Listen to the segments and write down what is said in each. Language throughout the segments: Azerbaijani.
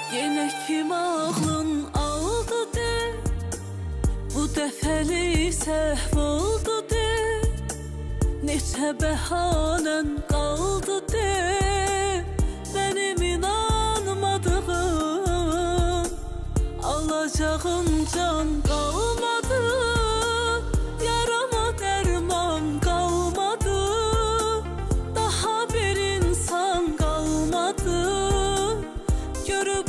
Yenə kim ağlın aldı de, bu dəfəlik səhv oldu de. Neçə bəhanən qaldı de, mənim inanmadığım. Alacağım can qalmadı, yarama dərman qalmadı. Daha bir insan qalmadı, görüb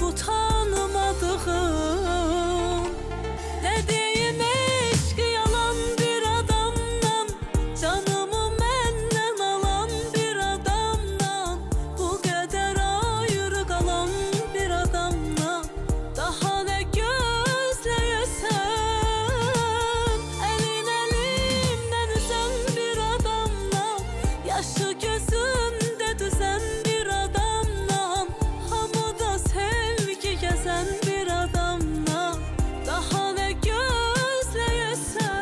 utanmadığım. Ne deyim eşq yalan bir adamdan, canımı məndən alan bir adamdan. Bu qədər ayrı qalan bir adamdan, daha nə gözləyəsən? Əlin əlimdən üzən bir adamdan, yaşı gözümdə düzən bir adamdan, hamıda sevgi gəzən bir adamdan, daha nə gözləyəsən?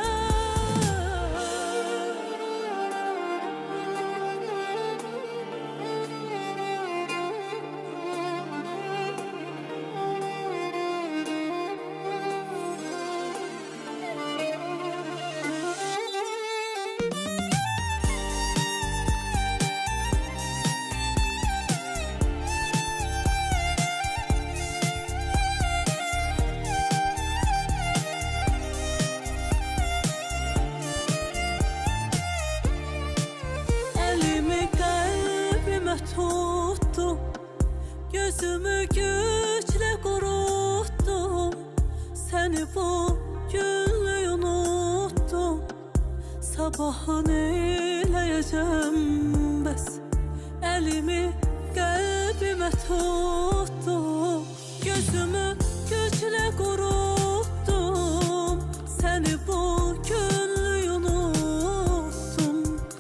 Əlimi qəlbimə tutdum, gözümü güclə qurutdum. Səni bu günlük unutdum, sabahı neyləyəcəm bəs? Əlimi qəlbimə tutdum, gözümü güclə qurutdum. Səni bu günlük unutdum,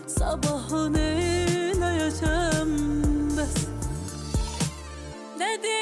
sabahı neyləyəcəm bəs? Ne